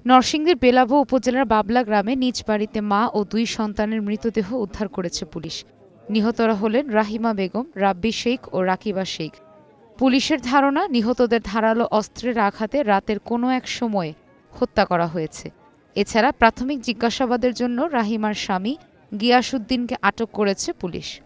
নরসিংদীর বেলাব উপজেলার বাবলা গ্রামে নিজ বাড়িতে মা ও ২ সন্তানের মৃতদেহ উদ্ধার করেছে পুলিশ। নিহতরা হলেন রাহিমা বেগম, রাব্বি শেখ ও রাকিবা শেখ। পুলিশের ধারণা, নিহতদের ধারালো অস্ত্রের আঘাতে রাতের কোনো এক সময়ে হত্যা করা হয়েছে। এছাড়া প্রাথমিক জিজ্ঞাসাবাদের জন্য রাহিমার স্বামী গিয়াসউদ্দিনকে আটক করেছে পুলিশ।